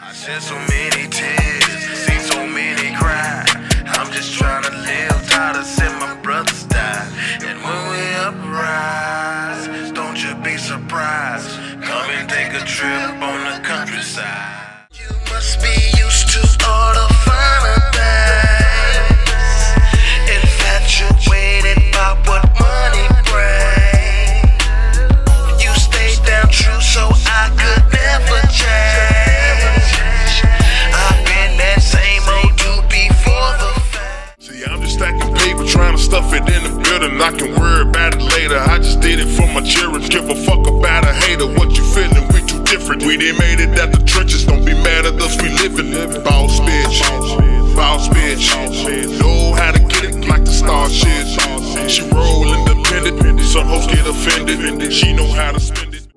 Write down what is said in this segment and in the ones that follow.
I shed so many tears, seen so many cry. I'm just trying to live, tired of seeing my brothers die. And when we uprise, don't you be surprised. Come and take a trip on the countryside. You must be used to all the finer things, infatuated by what money brings. You stayed down true, so I could never change. I've been that same old dude before the fact. See, I'm just stacking paper, trying to stuff it in the building. I can worry about it later. I just did it for my children. Give a fuck about a hater. What you feeling? We too different. We done made it out the trenches. Don't be mad at us. We living. Boss bitch, boss bitch. Know how to get it like the star shit. She roll independent. Some hoes get offended. She know how to spend it.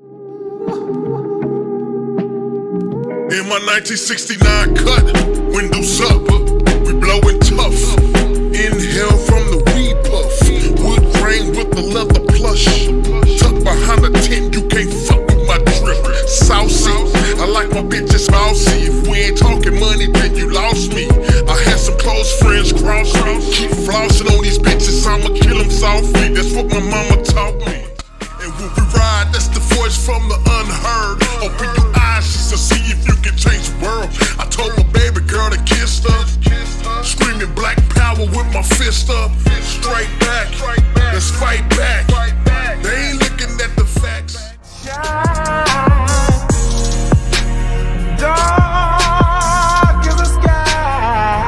In my 1969 cut, windows up, we blowing tough. Inhale from the weed puff. Wood grain with the leather plush. Tucked behind the tent, you can't fuck with my drip. Saucy, I like my bitches mousy. If we ain't talking money, then you lost me. I had some close friends cross me. Keep flossing on these bitches, I'ma kill them softly. That's what my mama taught me. And when we ride, that's the voice from the unheard. Open your eyes just to see if you can change the world. I told my baby girl to kiss her. Screaming black power with my fist up. Straight back, let's fight back. They ain't looking at the facts. Dark as the sky.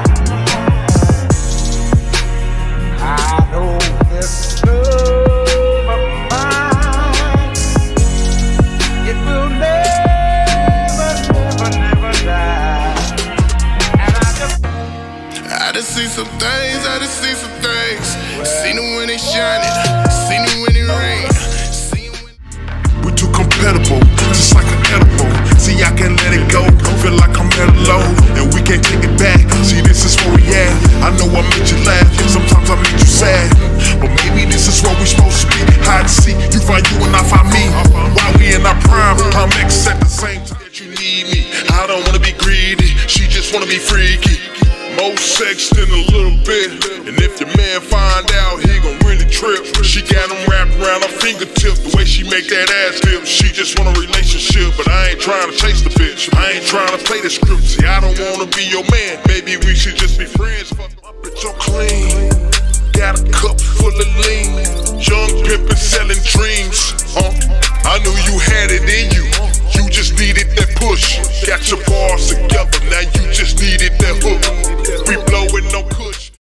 I know this love of mine, it will never, never, never die. And I just see some things, I just see some things. Seen them when they shining, seen them when it rain. We too compatible, just like an edible. See, I can't let it go, feel like I'm at a low, and we can't take it back. See, this is where we at. I know I made you laugh, sometimes I made you sad, but maybe this is where we supposed to be. Hide and seek, you find you and I find me. While we in our prime, I'm X at the same time that you need me. I don't wanna be greedy, she just wanna be freaky. More sex than a little bit, and if your man find out, he gon' really trip. She got him wrapped around her fingertip, the way she make that ass dip. She just want a relationship, but I ain't trying to chase the bitch. I ain't trying to play the script. See, I don't wanna be your man. Maybe we should just be friends. Fuck my bitch, I'm clean. Got a cup full of lean. Young pimpin' selling dreams. I knew you had it in you. You just needed that push. Got your bars together, now you just needed that hook. We blowin' no cook.